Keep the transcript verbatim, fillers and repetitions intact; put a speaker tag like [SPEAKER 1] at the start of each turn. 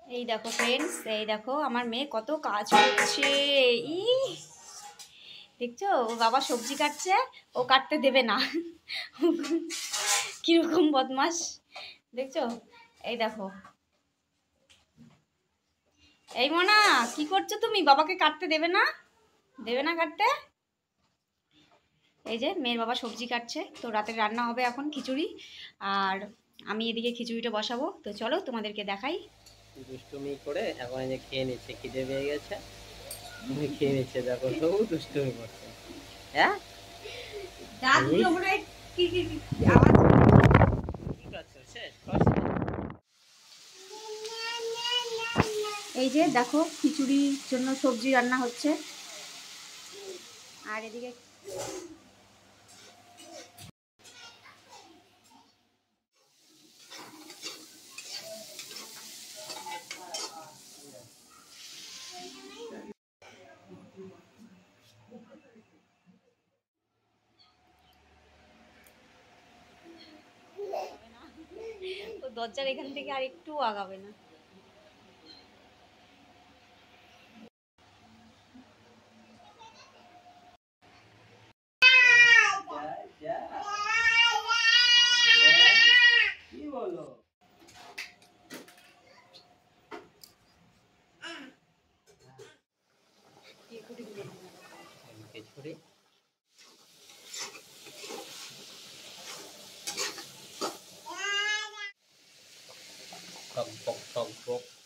[SPEAKER 1] এই দেখো ফ্রেন্ডস, এই দেখো আমার মেয়ে কত কাজ করছে। ই দেখছো, ও বাবা সবজি কাটছে, ও কাটতে দেবে না। কিরকম বদমাস দেখছো। এই দেখো, এই মোনা কি করছো তুমি? বাবাকে কাটতে দেবে না, দেবে না কাটতে। এই যে মেয়ের বাবা সবজি কাটছে, তো রাতের রান্না হবে এখন খিচুড়ি, আর আমি এদিকে খিচুড়িটা বসাবো। তো চলো তোমাদেরকে দেখাই।
[SPEAKER 2] দুষ্টুমি করে এখন এই যে খেয়ে নিচ্ছে, খিদে পেয়ে গেছে, খেয়ে নিচ্ছে। দেখো তবু দুষ্টুমি করছে। হ্যাঁ দাঁতগুলো মনে হয় কি কি কি আওয়াজ কি করছো? শেষ করছো?
[SPEAKER 1] এই যে দেখো খিচুড়ির জন্য সবজি রান্না হচ্ছে, আর এদিকে ও দরজার এখান থেকে আর একটু আগাবে না।
[SPEAKER 2] কি বলো? খিচুড়ি টক বক টক বক